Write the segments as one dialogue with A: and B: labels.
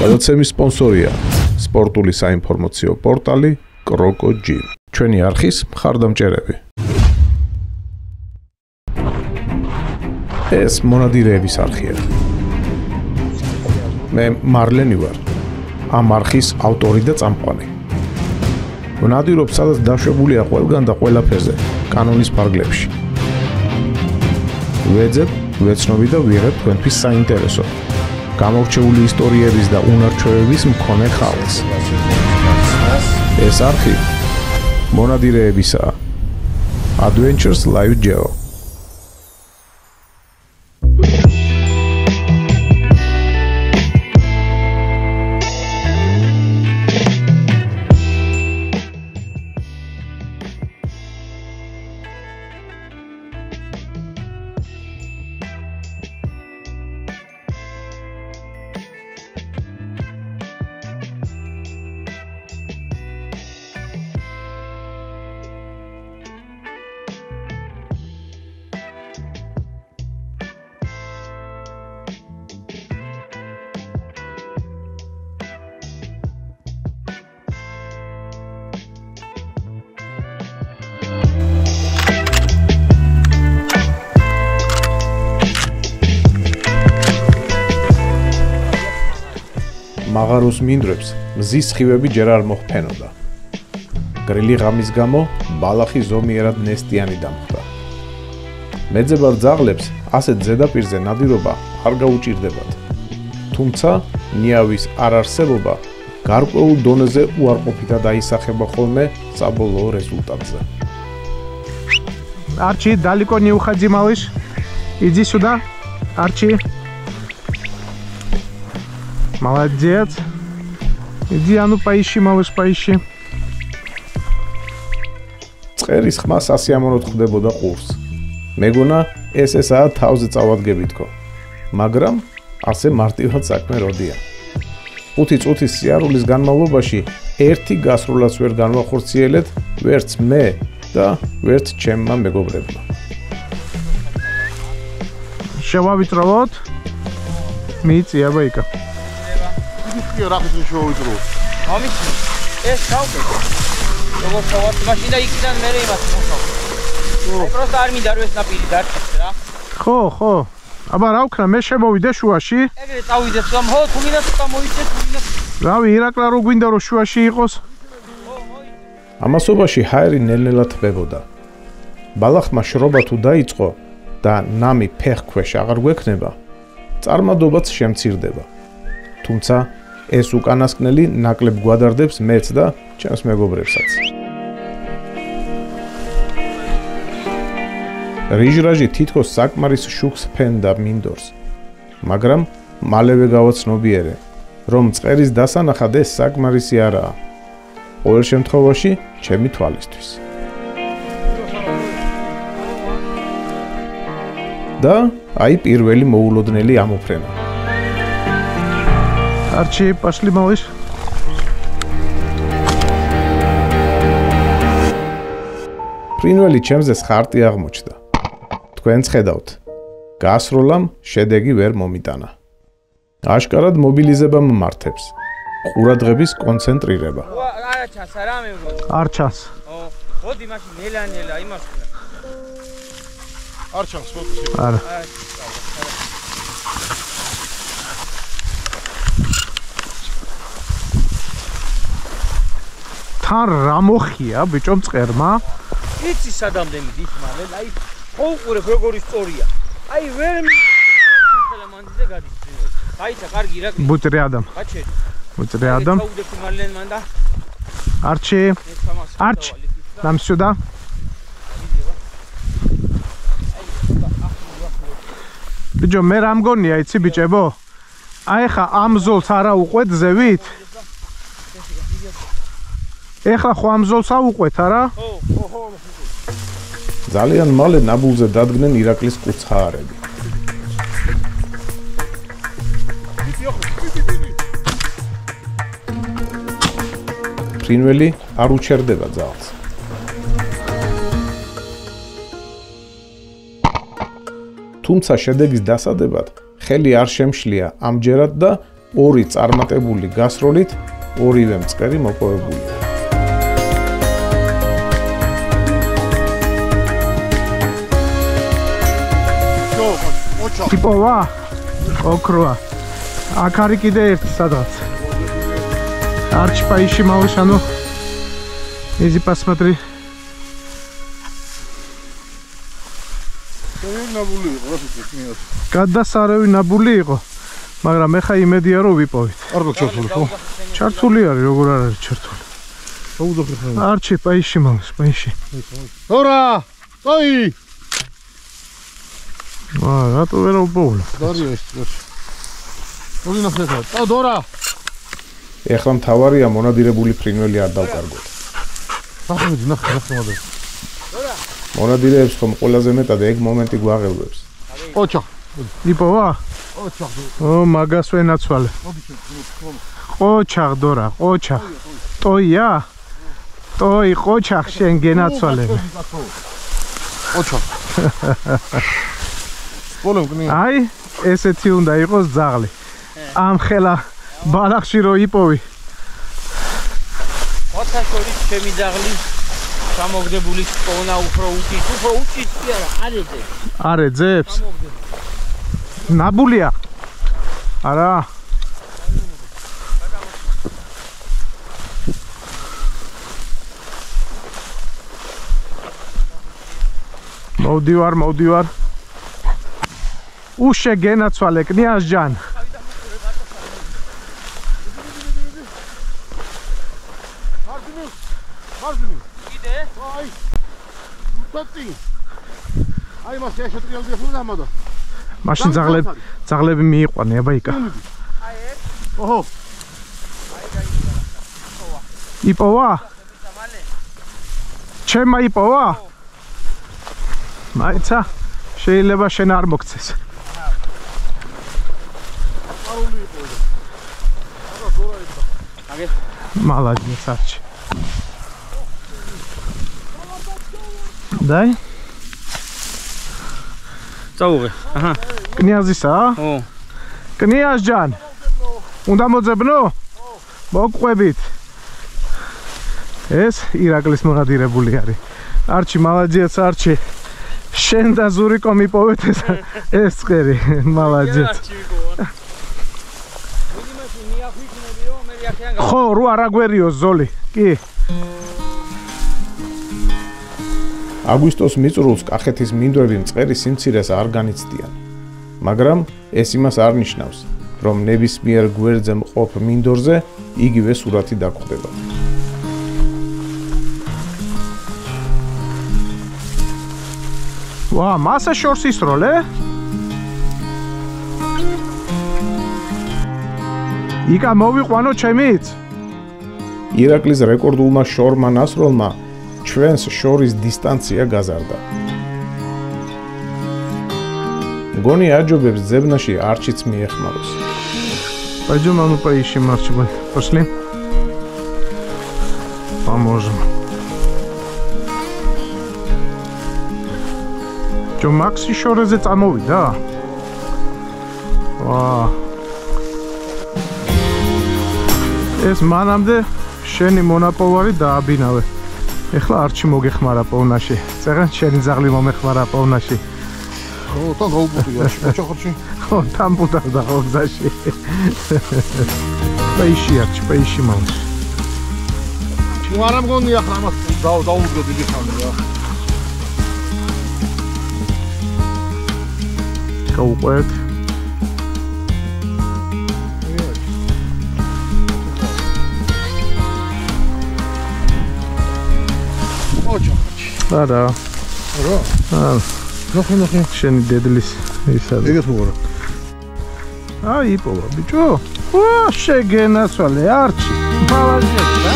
A: გადაცემის სპონსორია სპორტული საინფორმაციო პორტალი Croco Gym. ჩვენი არხის მხარდამჭერები. ეს მონადირეების არხია. მე მარლენი ვარ. ამ არხის ავტორი და წამყვანი. მონადირობს სადაც დაშვებულია ყველგან და ყველაფერზე, კანონის ფარგლებში. ვეძებ, ვეცნობი და ვიღებ თქვენთვის საინტერესო. გამორჩეული ისტორიების და უნარჩვევების მქონე ხალხს. ეს არხი მონადირეებისაა. Adventures Live Geo. მაღაროს მინდვრებს მზის სხივები ჯერ არ მოხფენოდა. გრილი ღამის გამო ბალახი ზომიერად ნესტიანი დამხვდა. მეძებარ ძაღლებს ასეთ ზედაპირზე ნადირობა არ გაუჭირდებათ. თუმცა ნიავის არარსებობა გარკვეულ დონეზე უარყოფითად აისახება ხოლმე საბოლოო результатზე.
B: Арчи, далеко не уходи, малыш. Иди сюда, Арчи. Молодец. Иди, а ну поищи, малыш, поищи.
A: წყერის ხმა სასიამოვნოდ ხდებოდა ყურს. მეგონა ეს ესაა თავზე წავადგებითქო. მაგრამ ასე მარტივად საქმე როდია. 5 წუთის სიარულის განმავლობაში ერთი გასროლაც ვერ განვახორციელეთ, ვერც მე და ვერც ჩემმა მეგობრებმა.
B: შევავიწროვოთ. მიწია ბაიკა.
C: რახეთრი შევავიწროვოთ.
D: ამის ეს თავი. როგორც თავად მაშინა იქიდან მე იმას მოხდა. просто არ მინდა რომ ეს ნაპირი დარჩეს რა.
B: ხო. აბა რა ვქნა, მე შემოვიდე შუაში.
D: ეგრე წავიდეთ, რომ ხო თუ მინდა ცოტა მოიწეს, თუ მინდა.
B: რავი, ირაკლა რო გვინდა რომ შუაში იყოს.
A: ამასობაში ჰაერი ნელ-ნელა თბებოდა. ბალახმა შრობა თუ დაიწყო და ნამი ფეხქვეშ აღარ გვექნება, წარმადობაც შემცირდება. თუმცა ეს უკანასკნელი ნაკლებ გვადარდებს მეც და ჩემს მეგობრებსაც. რიჟრაჟი თითქოს საკმარის შუქს ფენდა მინდორს, მაგრამ მალევე გავაცნობიერე, რომ წყერის დასანახად ეს საკმარისი არაა. ყოველ შემთხვევაში, ჩემი თვალისთვის. და აი პირველი მოულოდნელი ამოფრენა.
B: Арчи, пошли, малыш.
A: ფრინველი ჩემზე ხარტი აღმოჩნდა. თქვენც ხედავთ. გასროლამ შედეგი ვერ მომიტანა. აშკარად მობილიზება მმართებს. ყურადღების კონცენტრირება.
D: არა ჩანს რა მე ვგონი.
B: არ ჩანს.
D: მოდი მაშინ ნელა იმას ვქნა.
C: არ ჩანს ფოტოსი.
B: არა. თან რა მოხია ბიჭო მწყერმა?
D: იცი სადამდე მიდის მალე, აი ყოუყურებ როგორი სწორია. აი ვერ მიხელა მანდიზე გადის წინო. აიცა კარგი ირაკლი.
B: Будь рядом.
D: კაჩე.
B: Будь рядом.
D: გაუდები მალენ მანდა.
B: Арчи. Арч. Нам сюда. ბიჭო მე რა მგონია იცი ბიჭებო? აი ხა ამ ზოლს არა უყვეთ ზევით? ეხლა ხო ამ ზოლს აუყვეთ არა?
D: ხო.
A: ძალიან მალე ნაბულზე დადგნენ ირაკლის კუცხაარები. ფრინველი არ უჩერდება ძალს. თუმცა შედეგის დასადებად ხელი არ შემშლია ამჯერად და ორი წარმატებული გასროლით ორივე მწყერი მოპოვებულია.
B: იპოვა? ოქროა. აქ არის კიდე ერთი სადღაც. არჩი паиში малышано. Изи посмотри. გადასარევი ნაბული იყო, მაგრამ ეხა იმედია რომ ვიპოვით.
C: არ გქონდა ჩართული ხო?
B: ჩართული არის, როგორ არ არის ჩართული.
C: აუძახე ხარ.
B: არჩი паиში малыш, паиში.
C: დორა! აი!
B: რატო ვერ ვუპოვლა?
C: დარია ეს. ორი ნახეთა. დორა!
A: ეხლა მთავარია მონადირებული ფრინველი არ დავკარგოთ.
C: ნახე მოდი.
A: მონადირეებს ხომ ყველაზე მეტად ეგ მომენტი გვაღელვებს.
C: ოჩა.
B: იპოვა?
C: ოჩა.
B: ო, მაგას ვენაცვალე. ყოჩაღ დორა, ყოჩაღ. ტოია? ტოი, ყოჩაღ შენ გენაცვალე.
C: ოჩა.
B: აი, ესეთი უნდა იყოს ძაღლი. ამ ხელა ბალახში რო იპოვი.
D: ოთაშორის ჩემი ძაღლი გამოგდებული პოვნა უფრო უჭის კი არა, არ ეძებს.
B: არ ეძებს? ნაბულია? არა. მოვდივარ. უშე გენაცვალე კნიას ჯან.
D: კიდე?
C: აი. პატი. აი მას შეეტრიალდი ახლა დამოდა.
B: მაშინ ძაღლები მიიყვანე, აბა იკა.
D: აი ეს?
C: ოჰო.
B: იპოვა? ჩემმა იპოვა? მაიცა შეიძლება შენ არ მოგცეს. Молодец, Арчи. Дай.
D: წაუღე. აჰა.
B: კნიაზისა?
D: ო.
B: კნიაზ ჯან. უნდა მოძებნო? მოყვებით. ეს ირაკლის მონადირებული არის. არჩი, молодец, არჩი. შენ და ზურიკო მიპოვეთ ეს წყერი. молодец. ხო, რო არ აგვერიო ზოლი. კი.
A: აგვისტოს მიწურულს კახეთის მინდვრები მწყერი სიმცირეს არ განიცდიან. მაგრამ ეს იმას არ ნიშნავს, რომ ნებისმიერ გვერდზე მყოფ მინდორზე იგივე სურათი დაგხვდება.
B: ვა, მასა შორს ისროლე? იკა მოვიყვანო ჩემიც?
A: ირაკლის რეკორდულმა შორმა ნასროლმა ჩვენს შორის დისტანცია გაზარდა. მგონი აჯობებს ძებნაში არჩიც მიეხმაროს.
B: Пойдем, а ну поищем, Арчибаль. Пошли. Поможем. Что, Макс еще раз замовит, да? Ва. ეს მანამდე შენი მონაპოვარი დააბინავე. ეხლა არჩი მოგეხმარა პოვნაში. წერან შენი ძაღლი მომეხმარა პოვნაში.
C: ო, თან გაუბუტია, მოჭახარში.
B: ხო, თან ბუდავდა გზაში. პაიში არჩი, პაიში მამს.
C: თუ არ ამგონია ახლა ამას დაუდგო დიდი ხანი რა.
B: გაუყვეთ. არა.
C: რა? ნახე.
B: შენი დედლის ისა.
C: ეგეთ მოვარა.
B: აი, იპოვა, ბიჭო. ვა, შეგენაცვალე, არჩი. მალაზია, რა?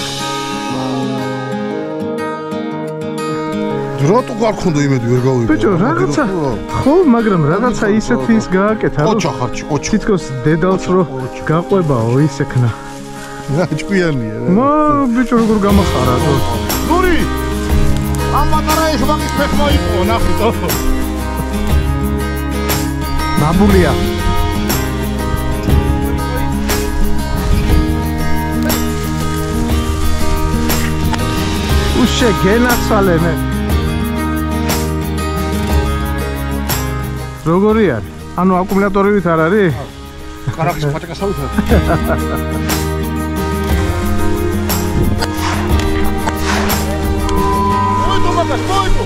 C: რატო გარქონდა იმედი ვერ გავიგე.
B: ბიჭო, რაღაცა. ხო, მაგრამ რაღაცა ისეთი ის გააკეთა, რომ
C: ოჩახარჩი, ოჩ.
B: თითქოს დედალს რო გაყვებაო ისექნა.
C: რა ჭკვიანია რა.
B: მა, ბიჭო, როგორ გამახარა თო.
C: ნური! ამ პატარა ეხბაგის ფეხმა იყო, ნახე თო.
B: ნაბულია. ვაფშე გენაცვალე მე. როგორი არის? ანუ აკუმულატორივით არ არის?
C: კარახის ფატკასავით არის. მოიდო მაგას, მოიდო.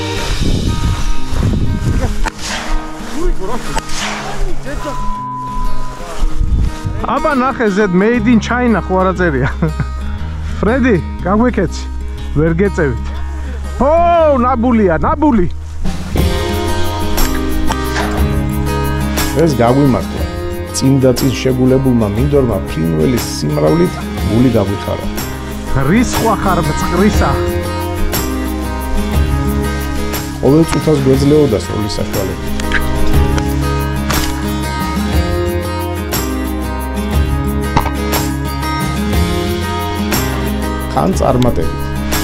B: აბა ნახე ზედ made in China ხო არა წერია. ფრედი, გაგვეკეცი. ვერ გეწევით. ო, ნაბულია, ნაბული.
A: ეს გაგვიმართლა. წინდა წინ შეგულებულმა მინდორმა ფრინველის სიმრავლით გული გაგვიხარა.
B: ღრის სხვა ხარ მწყრისა.
A: ყოველ წუთას გვეძლეოდა სროლის საშუალება. ხან წარმატებით.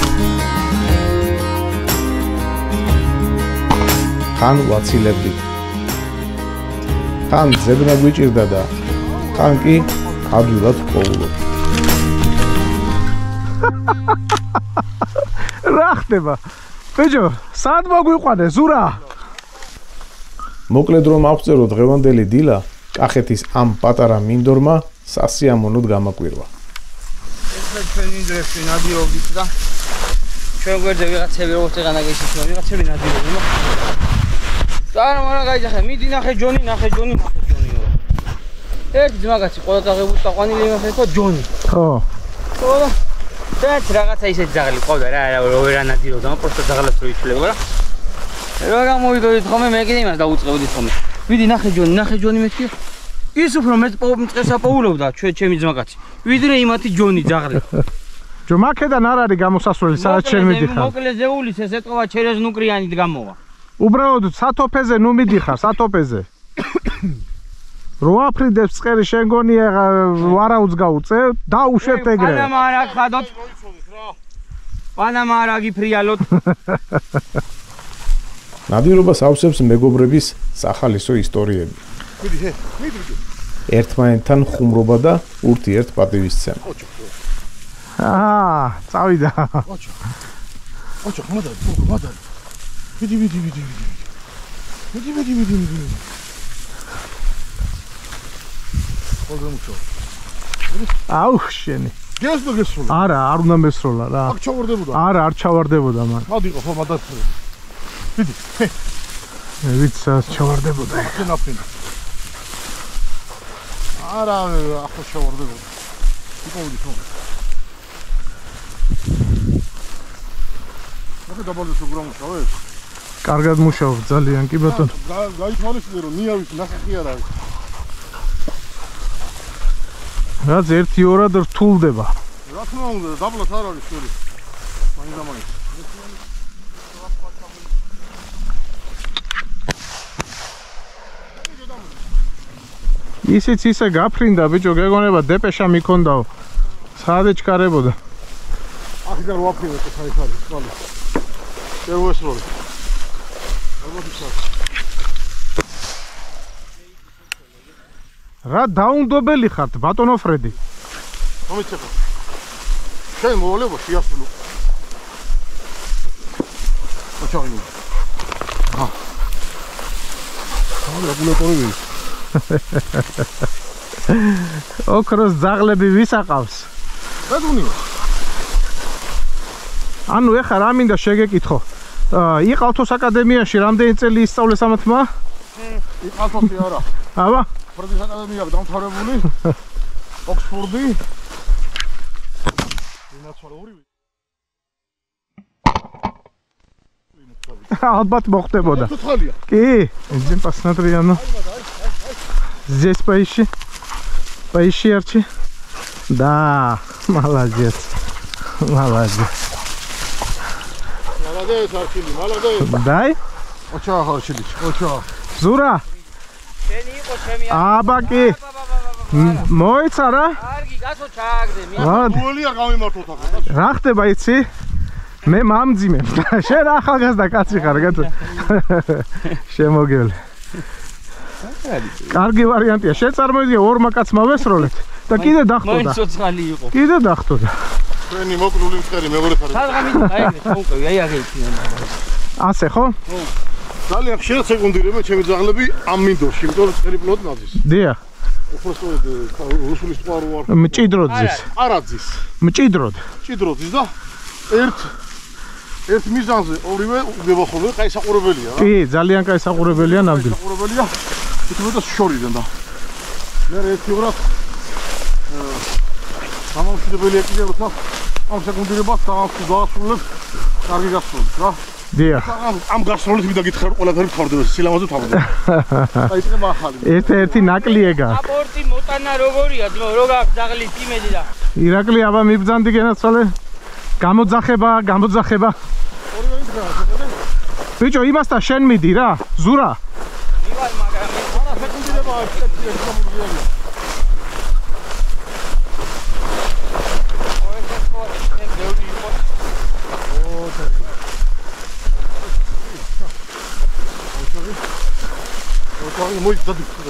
A: ხან ვაცილებდით. ხან ძებნა გვიჭირდა და ხან კი ადვილად ვპოულობ.
B: რა ხდება? ბეჯო, სად მოგვიყვანე ზურა?
A: მოკლედ რომ ავწერო დღევანდელი დილა, კახეთის ამ პატარა მინდორმა სასიამოვნოდ გამაკვირვა.
D: ჩვენი დრეფი ნადირობით და ჩვენ გვერდზე ვიღაცები როგორც ეღანა გეშიშვა ვიღაცები ნადირობენ. წარმოა გაიძახე, მიდი ნახე ჯონი. ერთი ძმაგაცი ყველა დაღებული დაყვანილი იმას იყო ჯონი.
B: ხო.
D: ხო და ერთ რაღაცა ისეთი ძაღლი ყავდა რა ვერ ანადირობდა, პროსტა ძაღლებს რო იცვლება რა. რა გამოვიდოდით ხომ მე კიდე იმას დაუწყებდით ხომ. მიდი ნახე ჯონი მეთქი. ის უფრო მეც მწყეს აპოულობდა ჩემი ძმაკაცი. ვიდრე იმათი ჯონი ძაღლი.
B: ჯო მაკედან არ არის გამოსასვლელი სადაც შენ მიდიხარ.
D: მოკლე ზეულის ეს ეთქვა ჩერეზ ნუკრიანით გამოვა.
B: უბრალოდ სათოფეზე ნუ მიდიხარ, სათოფეზე. რო აფრიდებს წყერი შენ გონი ვარაუდს გაუწე და უშვებ ეგრე.
D: პანამა არ აგხადოთ. პანამა არ აგიფრიალოთ.
A: ნადირობას ავსებს მეგობრების სახალისო ისტორიები.
C: მიდი.
A: ერთმანეთთან ხუმრობა და ურთიერთ პატივისცემა.
B: წავიდა.
C: ოჩო, მადარ. მიდი.
B: აუ შენი.
C: გესროლა.
B: არა, არ უნდა მესროლა რა.
C: აქ ჩავარდებოდა.
B: არა, არ ჩავარდებოდა მან.
C: მადიყო, ხო, მადაცრე. მიდი.
B: ვიცი, ჩავარდებოდა.
C: ნაფრინდა. არა, ახლა ჩავარდებოდა. იპოვდი ხო. ნახე დაბალდეს უბრალოდ მუშაობს.
B: კარგად მუშაობს ძალიან კი ბატონო.
C: გაითვალისწინე რომ ნიავის ნახე არ არის.
B: რაც 1-2-რად რთულდება.
C: რა თქმა უნდა, დაბლად არ არის შური. მაინდა-მაინც.
B: ისიც ისე გაფრინდა ბიჭო, გეგონება დეპეშა მიქონდაო. სად ეჩქარებოდა.
C: აქედან ვაფრინე საერთოდ, თვალე. შევესროლე. ალბათ ისაა.
B: რა დაუნდობელი ხართ ბატონო ფრედი?
C: მომიცეხა. შენ მოვალება შეასრულო. ოჩაინო. რეგულატორი
B: ოქროს ძაღლები ვისაყავს?
C: რადგანია?
B: ანუ ეხა რა მინდა შეგეკითხო? იყავთოს აკადემიაში რამდენი წელი ისწავლეს ამათმა?
C: იყავთოსი არა.
B: აბა?
C: ფრედის აკადემია დამთავრებული. ოქსფორდი. ინაცვალ ორივე.
B: ალბათ მოხდებოდა.
C: ცოცხალია.
B: კი, иди посмотри оно. Здесь поищи. Поищи ярче. Да, молодец. Молодец.
C: Молодец, Арчили, молодец.
B: Дай.
C: ოჩა ხარჩილი, ოჩა.
B: ზურა.
D: შენი იყო ჩემი.
B: აბა კი. მოიცა რა?
D: კარგი, გასო ჩააგდე.
C: გულია გამიმართოთ ახლა.
B: რა ხდება იცი? მე მამძიმებ. შენ ახალგაზრდა კაცი ხარ, გაწ. შემოგევლე. კარგი ვარიანტია. შენ წარმოიდგინე ორმა კაცმა ვესროლეთ და კიდე დახტოდა.
D: მოიცოცხალი იყო.
B: კიდე დახტოდა.
C: ჩვენი მოკლული მწყერი მეორე ხარ.
D: სადღამით აიგე ჩაუყევი, აი აგეთი.
B: ასე ხო?
C: ძალიან ხშირად სეკუნდირებენ ჩემი ძაღლები ამ მინდორში, იმიტომ რომ მწყერი პლოტ ნაძის.
B: დიახ.
C: უბრალოდ რუსული სხვა რო არ.
B: მჭიდროძის.
C: არაძის.
B: მჭიდროდ.
C: მჭიდროძის და ერთ მიზანზე ორივე უბებახოლო, კაი საყურებელია რა.
B: კი, ძალიან კაი საყურებელია ნამდვილად.
C: საყურებელია. თვითონ შორიდან და მე ერთი ვრად გამომშვიდებელია კიდე როცა ამ სეკუნდირებას დაასრულებ, კარგი გასრულებს რა.
B: დიახ.
C: ამ გასროლით მინდა გითხრა რომ ყველაფერი ვთავდება, სილამაზე ვთავდება. დაიწყება ახალი.
B: ერთ-ერთი ნაკლი ეგა.
D: აპორტი მოტანა როგორია, ძმო, რო გაქვს ძაღლის იმედი და.
B: ირაკლი, აბა მიბძანდი გენაცვალე. გამოძახება.
C: ორივე ითხრა, შეხედე?
B: ბიჭო, იმასთან შენ მიდი რა, ზურა.
D: მივარ, მაგრამ
C: არა სეკუნდირებაა, ეს გამოგიარი. მოიც დადიწყე.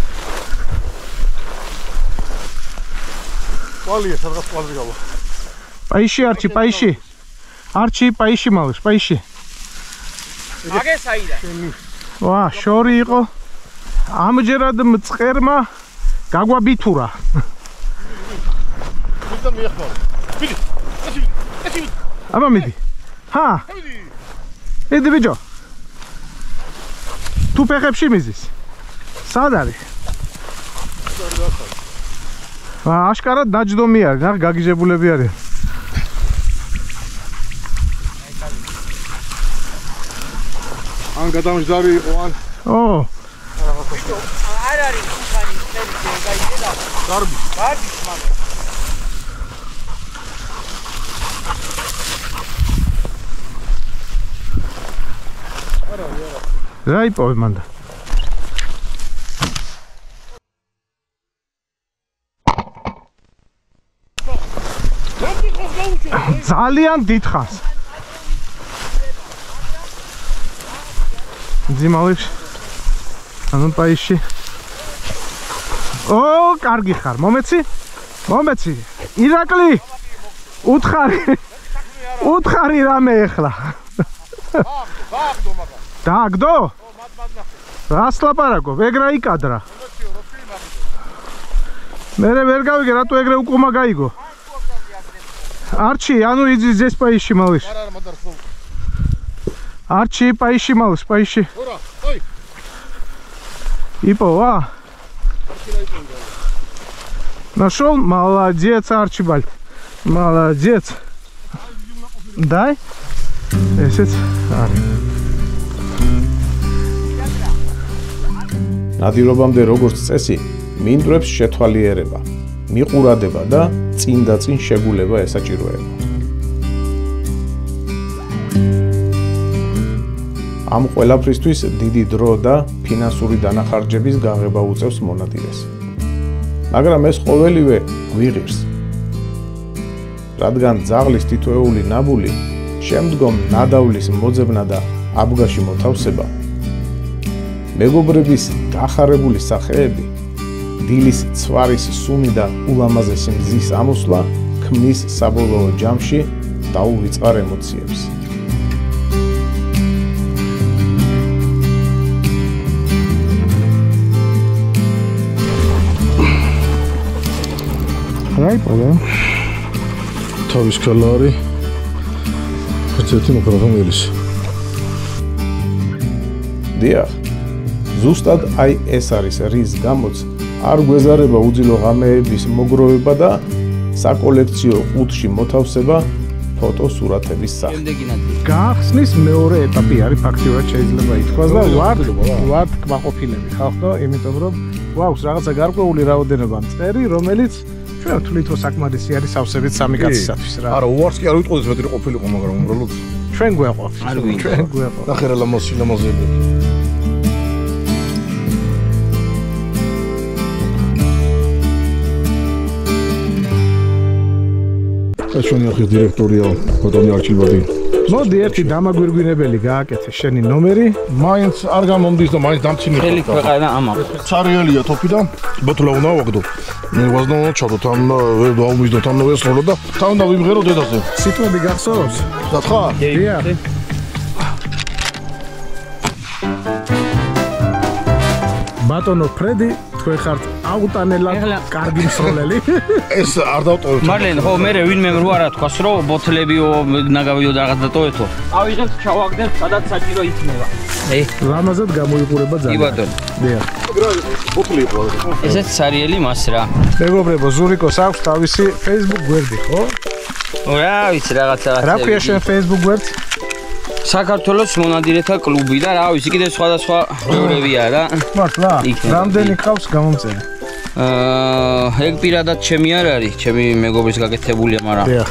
C: ყალია სადღაც ყალბი გავა.
B: Паиши, Арчи, паиши. Арчи, паиши, малыш, паиши.
D: აგე საიდა.
B: ვა, შორი იყო. ამჯერად მწყერმა გაგვაბითურა.
C: მიდან მიახმარა. მიდი. ეს.
B: აბა მიდი. ჰა. მიდი ბიჭო. თუ ფეხებში მიზის. სად არის? აშკარად დაჯდომი არის, რა გაგიჟებულები არის.
C: ან გადამჯდარი იყო ან
B: ო.
D: არ არის ხანი წერი გაიგე და
C: გარბი.
D: გარბი მაგრამ
B: რა იპოვე მანდა? ძალიან დიდხანს. ძიმალებს. ანუ პაიში. ო, კარგი ხარ. მომეცი? მომეცი. ირაკლი. უთხარი რამე ეხლა.
C: გააგდო მაგა.
B: დააგდო? რას ლაპარაკობ? ეგრა იკადრა. მე ვერ გავიგე რატო ეგრე უკუმა გაიგო. Арчи, а ну иди здесь поищи, малыш. Арчи, поищи, малыш, поищи. Ипова. Нашел? Молодец, Арчибальд. Молодец. Дай. Месяц.
A: ნადირობამდე როგორც წესი, მინდვრებს შეთვალიერება, მიყურადება და წინ და წინ შეგულება ესაჭიროება. ამ ყველაფრისთვის დიდი დრო და ფინანსური დანახარჯების გაღება უწევს მონადირეს. მაგრამ ეს ყოველივე გვიღირს. რადგან ძაღლის თითოეული ნაბული შემდგომ ნადავლის მოძებნა და აბგაში მოთავსება, მეგობრების დახარებული სახეები დილის ცვარის სუნი და ულამაზესი მზის ამოსვლა ქმნის საბოლოო ჯამში დაუვიწყარ ემოციებს.
B: რა იპოვე?
C: თავის ქალარი. ხოცეთი მოკროფონელის.
A: დიახ. ზუსტად აი ეს არის რის გამოც არ გვეზარება უძილო ღამეების მოგროვება და საკოლექციო ყუთში მოთავსება ფოტოსურათების სახით.
D: შემდეგი ნაწილი.
B: გახსნის მეორე ეტაპი არის ფაქტიურად შეიძლება ითქვას და ვართ კმაყოფილები ხალხ და იმიტომ რომ გვაქვს რაღაცა გარკვეული რაოდენობა მწერი, რომელიც ჩვენ ვთვლით რომ საკმარისი არის სავსებით სამი კაცისათვის რა.
C: არა, უარს კი არ ვიტყოდეს მეტი ყოფილიყო, მაგრამ უბრალოდ
B: ჩვენ გვეყვავს. ჩვენ გვეყვავს.
C: ნახერა ლამაზები. ეს ჩვენი არხის დირექტორია ბატონი არჩილბადი.
B: მოდი ერთი დამაგვირგვინებელი გააკეთე შენი ნომერი.
C: მაინც არ გამომდის და მაინც დამცინე.
D: ხელი ქვეყანა ამა.
C: ცარიელია თოფი და ბოთლა უნდა ვაგდო. მე ვაზნაო ჩადო თან ვერ დავუმისდო თან ვესრულო და თან დავიმღერო დედაზე.
B: სიტყვები გახსოვს?
C: სათხა?
B: დიახ. ბატონო ფრედი, თქვენ ხართ აუტანელად კარგი მსროლელი.
C: ეს არ დავტოვებ.
D: მარლენ, ხო, მე ვინმე რო არა თქვას, რომ ბოთლებიო, ნაგავიო და რაღაც დატოვეთო. ავიღებთ, ჩავაგდებთ, სადაც საჭირო იქნება.
B: ლამაზად გამოიყურება
D: კი
B: ძალიან.
D: ბატონო.
B: დიახ.
C: ბოთლი იყო.
D: ესეც სარიელი მას რა.
B: მეგობრებო, ზურიკოს აქვს თავისი Facebook გვერდი, ხო?
D: რა ვიცი რაღაცა.
B: რა ქვია შენ Facebook გვერდს?
D: საქართველოს მონადირეთა კლუბი და რა ვიცი, კიდე სხვადასხვა ბევრებია რა.
B: მართლა? რამდენი ყავს გამომწერი?
D: ეგ პირადად ჩემი არ არის, ჩემი მეგობრის გაკეთებულია, მაგრამ
B: დიახ.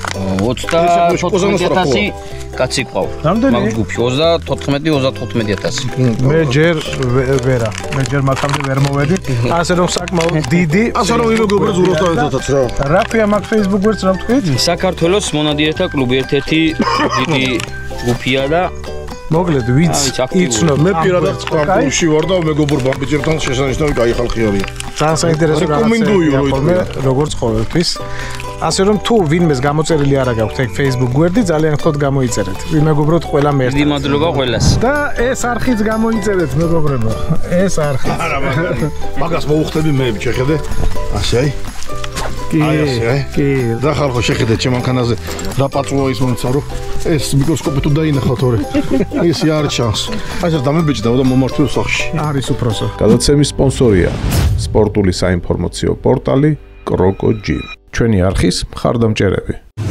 D: 34,000 კაცი ყავს.
B: რამდენი?
D: მაგ ჯგუფი 34,000.
B: მე ჯერ ვერა, მე ჯერ მაგამდე ვერ მოვედი. ასე რომ საკმაოდ დიდი.
C: ასე რომ იმეგობრებს ზუროსთან ერთადაც რა.
B: რა ქვია მაგ Facebook გვერდს რა ვთქვით?
D: საქართველოს მონადირეთა კლუბი ერთ-ერთი დიდი ჯგუფია და
B: მოგლედ ვიც იცნობ.
C: მე პირადად კლუბში ვარ და მეგობარ ბამბიჯერთან შესანიშნავი კაი ხალხი არის.
B: ძალიან საინტერესო
C: რეკომენდუიო
B: როგორც ყოველთვის. ასე რომ თუ ვინმეს გამოწერილი არ აქვს ეგ Facebook გვერდი, ძალიან ხოთ გამოიწერეთ. ვიმეგობროთ ყველა მე.
D: დიდი მადლობა ყველას.
B: და ეს არხიც გამოიწერეთ მეგობრებო. ეს არხი.
C: არა მაგას მოუხდები მე შეხედე. ასე აი.
B: კი. კი.
C: და ხალხო შეხედე ჩემ მანქანაზე რა პაწუა ის მომცა რომ ეს მიკროსკოპი თუ დაინახავთ ორი. ის არ ჩანს. ასე დამებეჭდა და მომართვე სახში.
B: არის უფროსო.
A: გადაცემის სპონსორია სპორტული საინფორმაციო პორტალი Croco Gym. ჩვენი არხის მხარდამჭერები